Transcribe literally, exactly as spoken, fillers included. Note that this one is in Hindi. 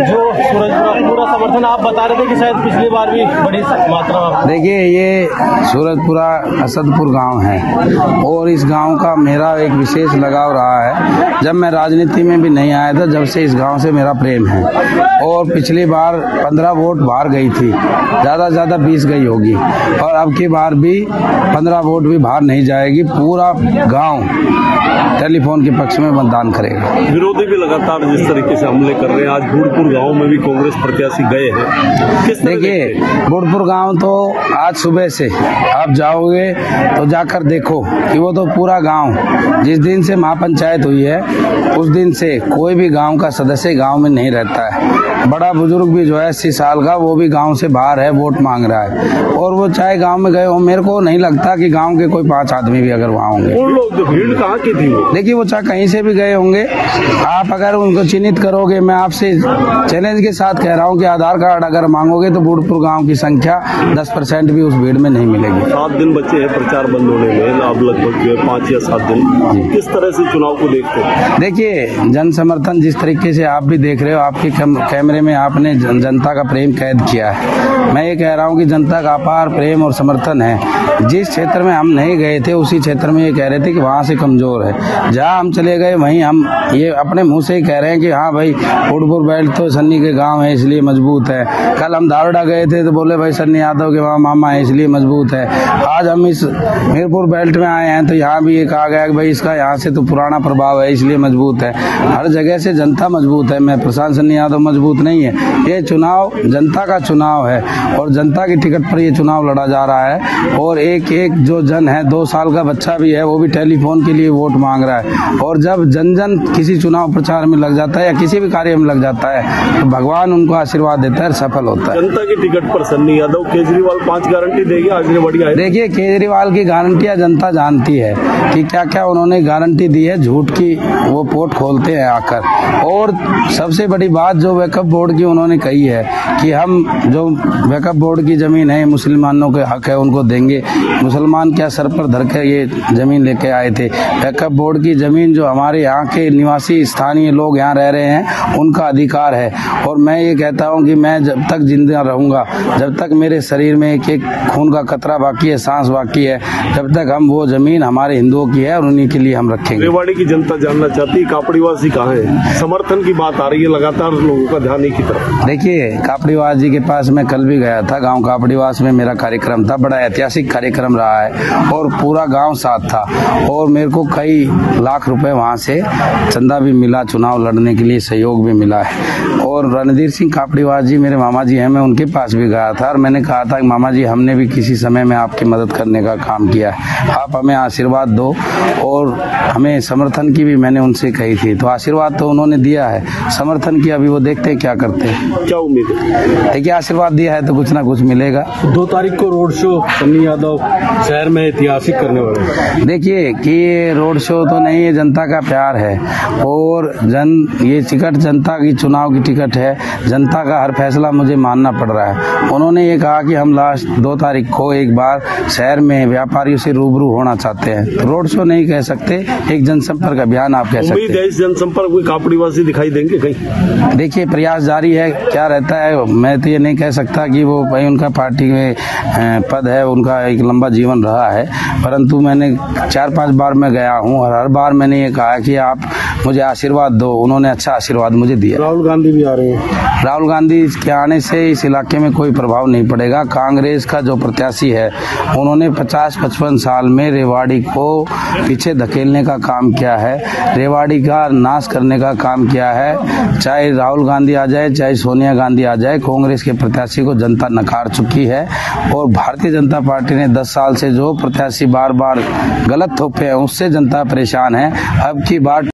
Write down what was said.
जो सूरजपुरा पूरा समर्थन आप बता रहे थे कि शायद पिछली बार भी बड़ी मात्रा में। देखिए, ये सूरजपुरा असदपुर गांव है और इस गांव का मेरा एक विशेष लगाव रहा है। जब मैं राजनीति में भी नहीं आया था, जब से इस गांव से मेरा प्रेम है। और पिछली बार पंद्रह वोट बाहर गई थी, ज़्यादा से ज़्यादा बीस गई होगी, और अब की बार भी पंद्रह वोट भी बाहर नहीं जाएगी। पूरा गांव टेलीफोन के पक्ष में मतदान करेगा। विरोधी भी लगातार जिस तरीके से हमले कर रहे हैं, आज बुढ़पुर गांव में भी कांग्रेस प्रत्याशी गए हैं। देखिए, बुढ़पुर गांव तो आज सुबह से आप जाओगे तो जाकर देखो कि वो तो पूरा गांव, जिस दिन से महापंचायत हुई है उस दिन से कोई भी गांव का सदस्य गांव में नहीं रहता है। बड़ा बुजुर्ग भी जो है अस्सी साल का, वो भी गांव से बाहर है, वोट मांग रहा है। और वो चाहे गांव में गए हो, मेरे को नहीं लगता कि गांव के कोई पांच आदमी भी अगर वहाँ होंगे। उन लोग जो भीड़ कहाँ की थी? देखिए, वो चाहे कहीं से भी गए होंगे, आप अगर उनको चिन्हित करोगे, मैं आपसे चैलेंज के साथ कह रहा हूँ कि आधार कार्ड अगर मांगोगे तो बुढ़पुर गाँव की संख्या दस परसेंट भी उस भीड़ में नहीं मिलेगी। सात दिन बचे हैं प्रचार बंद होने में, अब लगभग पाँच या सात दिन। किस तरह से चुनाव को देखते हैं? देखिए, जन समर्थन जिस तरीके से आप भी देख रहे हो, आपके कैमरे में आपने जनता का प्रेम कैद किया है। मैं ये कह रहा हूँ कि जनता का अपार प्रेम और समर्थन है। जिस क्षेत्र में हम नहीं गए थे, उसी क्षेत्र में ये कह रहे थे कि वहाँ से कमजोर है। जहाँ हम चले गए वहीं हम ये अपने मुंह से ही कह रहे हैं कि हाँ भाई, बुढ़पुर बेल्ट तो सन्नी के गांव है इसलिए मजबूत है। कल हम दारोडा गए थे तो बोले भाई सन्नी यादव के वहाँ मामा है इसलिए मजबूत है। आज हम इस मीरपुर बेल्ट में आए हैं तो यहाँ भी ये कहा गया कि भाई इसका यहाँ से तो पुराना प्रभाव है इसलिए मजबूत है। हर जगह से जनता मजबूत है। मैं प्रशांत सन्नी यादव मजबूत नहीं है। ये चुनाव जनता का चुनाव है और जनता की टिकट पर ये चुनाव लड़ा जा रहा है। और एक एक जो जन है, दो साल का बच्चा भी है, वो भी टेलीफोन के लिए वोट मांग रहा है। और जब जन जन किसी चुनाव प्रचार में लग जाता है या किसी भी कार्य में लग जाता है तो भगवान उनको आशीर्वाद देता है, सफल होता है। जनता की टिकट पर सन्नी यादव, केजरीवाल पांच गारंटी देगी, आगे बढ़िया है। देखिए, केजरीवाल की गारंटियां जनता जानती है कि क्या क्या उन्होंने गारंटी दी है। झूठ की वो पोट खोलते हैं आकर। और सबसे बड़ी बात जो वक्फ बोर्ड की उन्होंने कही है कि हम जो वक्फ बोर्ड की जमीन है मुसलमानों के हक है उनको देंगे। मुसलमान क्या सर पर धर के ये जमीन लेके आए थे? वक्फ बोर्ड की जमीन जो हमारे यहाँ के निवासी स्थानीय लोग यहाँ रह रहे हैं उनका अधिकार है। और मैं ये कहता हूँ कि मैं जब तक जिंदा रहूंगा, जब तक मेरे शरीर में एक एक खून का कतरा बाकी है, सांस बाकी है, जब तक हम वो जमीन हमारे हिंदुओं की है और उन्हीं के लिए हम रखेंगे। रेवाड़ी की जनता जानना चाहती है कापड़ीवासी कहाँ है? समर्थन की बात आ रही है लगातार, लोगों का ध्यान एक ही तरफ। देखिए, कापड़ीवास जी के पास मैं कल भी गया था। गांव कापड़ीवास में मेरा कार्यक्रम था, बड़ा ऐतिहासिक कार्यक्रम रहा है और पूरा गांव साथ था। और मेरे को कई लाख रुपए वहां से चंदा भी मिला, चुनाव लड़ने के लिए सहयोग भी मिला है। और रणधीर सिंह कापड़ीवास जी मेरे मामा जी हैं, मैं उनके पास भी गया था और मैंने कहा था कि मामा जी, हमने भी किसी समय में आपकी मदद करने का काम किया है, आप हमें आशीर्वाद दो। और हमें समर्थन की भी मैंने उनसे कही थी, तो आशीर्वाद तो उन्होंने दिया है, समर्थन की अभी वो देखते हैं क्या करते हैं। क्या उम्मीद है? देखिए, आशीर्वाद दिया है तो कुछ ना कुछ मिलेगा। दो तारीख को रोड शो सन्नी यादव शहर में ऐतिहासिक करने वाले। देखिए कि ये रोड शो तो नहीं है, जनता का प्यार है और जन ये टिकट जनता की चुनाव की टिकट है। जनता का हर फैसला मुझे मानना पड़ रहा है। उन्होंने ये कहा कि हम लास्ट दो तारीख को एक बार शहर में व्यापारियों से रूबरू होना चाहते हैं, तो रोड शो नहीं कह सकते, एक जनसंपर्क अभियान आप कह सकते हैं। उम्मीद है इस जनसंपर्क में कापड़ीवासी दिखाई देंगे कहीं? देखिए, प्रयास जारी है, क्या रहता है मैं तो ये नहीं कह सकता कि वो भाई उनका पार्टी में पद है, उनका एक लंबा जीवन रहा है, परंतु मैंने चार पांच बार मैं गया हूँ और हर बार मैंने ये कहा कि आप मुझे आशीर्वाद दो। उन्होंने अच्छा आशीर्वाद मुझे दिया। राहुल गांधी भी आ रहे हैं। राहुल गांधी के आने से इस इलाके में कोई प्रभाव नहीं पड़ेगा। कांग्रेस का जो प्रत्याशी है उन्होंने पचास पचपन साल में रेवाड़ी को पीछे धकेलने का काम किया है, रेवाड़ी का नाश करने का काम किया है। चाहे राहुल गांधी आ जाए, चाहे सोनिया गांधी आ जाए, कांग्रेस के प्रत्याशी को जनता नकार चुकी है। और भारतीय जनता पार्टी ने दस साल से जो प्रत्याशी बार बार गलत थोपे हैं उससे जनता परेशान है। अब की बार